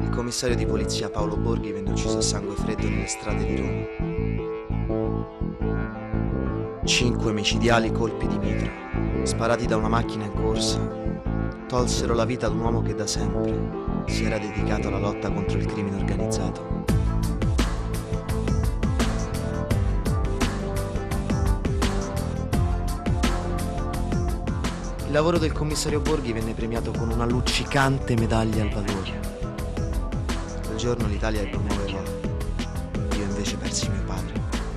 Il commissario di polizia Paolo Borghi venne ucciso a sangue freddo nelle strade di Roma. 5 micidiali colpi di mitra, sparati da una macchina in corsa, tolsero la vita ad un uomo che da sempre si era dedicato alla lotta contro il crimine organizzato. Il lavoro del commissario Borghi venne premiato con una luccicante medaglia al valore. Quel giorno l'Italia ebbe un nuovo eroe. Io invece persi mio padre.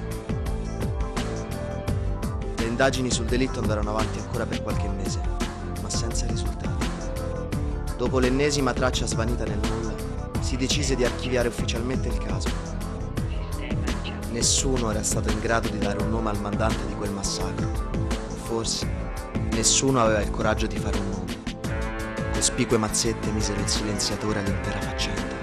Le indagini sul delitto andarono avanti ancora per qualche mese, ma senza risultati. Dopo l'ennesima traccia svanita nel nulla, si decise di archiviare ufficialmente il caso. Nessuno era stato in grado di dare un nome al mandante di quel massacro. O forse nessuno aveva il coraggio di fare un nome. Cospicue mazzette misero il silenziatore all'intera faccenda.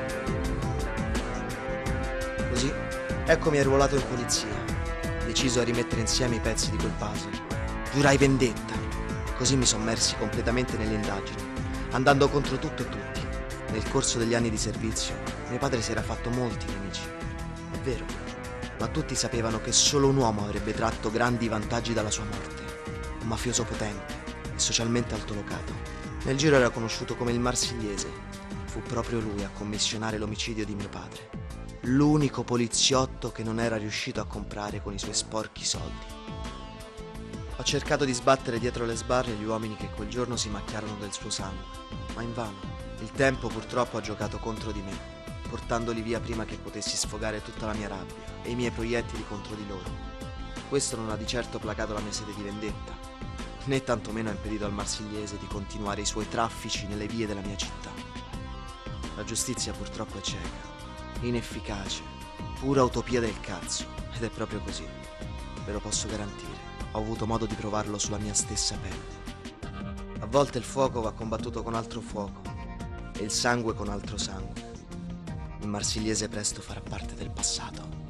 Così, eccomi arruolato in polizia, deciso a rimettere insieme i pezzi di quel puzzle. Giurai vendetta. Così mi sommersi completamente nelle indagini, andando contro tutto e tutti. Nel corso degli anni di servizio, mio padre si era fatto molti nemici. È vero, ma tutti sapevano che solo un uomo avrebbe tratto grandi vantaggi dalla sua morte. Un mafioso potente e socialmente altolocato. Nel giro era conosciuto come il Marsigliese. Fu proprio lui a commissionare l'omicidio di mio padre. L'unico poliziotto che non era riuscito a comprare con i suoi sporchi soldi. Ho cercato di sbattere dietro le sbarre gli uomini che quel giorno si macchiarono del suo sangue, ma invano. Il tempo purtroppo ha giocato contro di me, portandoli via prima che potessi sfogare tutta la mia rabbia e i miei proiettili contro di loro. Questo non ha di certo placato la mia sete di vendetta, né tantomeno ha impedito al Marsigliese di continuare i suoi traffici nelle vie della mia città. La giustizia purtroppo è cieca, inefficace, pura utopia del cazzo, ed è proprio così. Ve lo posso garantire, ho avuto modo di provarlo sulla mia stessa pelle. A volte il fuoco va combattuto con altro fuoco e il sangue con altro sangue. Il Marsigliese presto farà parte del passato.